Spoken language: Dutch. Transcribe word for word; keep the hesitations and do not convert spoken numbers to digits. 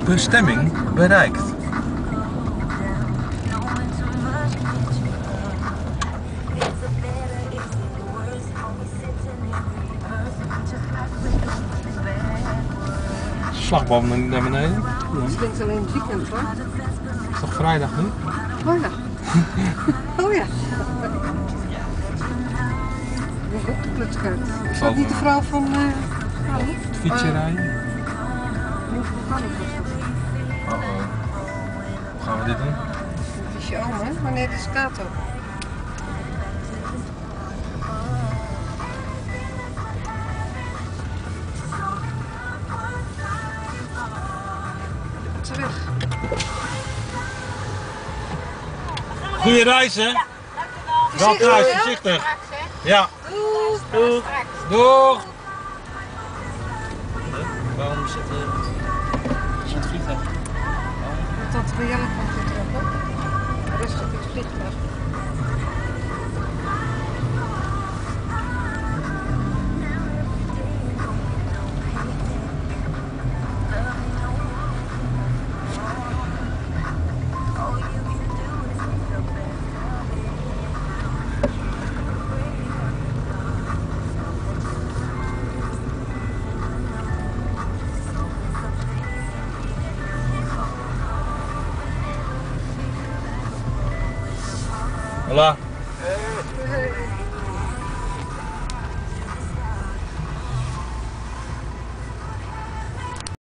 Bestemming bereikt. Slagboom naar beneden. Het klinkt alleen het weekend hoor. Het is toch vrijdag nu? Oh ja. Oh ja. Ik heb ook de plutskaart. Is dat niet de vrouw van uh, Annie? Het fietsje rijden. Niet van Annie was dat. Oh oh. Hoe gaan we dit doen? Dat is je oom hè? Wanneer is Kato? Ze weg. Goeie reis hè? Ja, dankjewel. Wel thuis, voorzichtig. Straks, hè? Ja. Doeg. Doeg. Straks. Doeg. Waarom zit er het vliegtuig? Dat bij jou komt het erop. Rustig in het vliegtuig. Hola.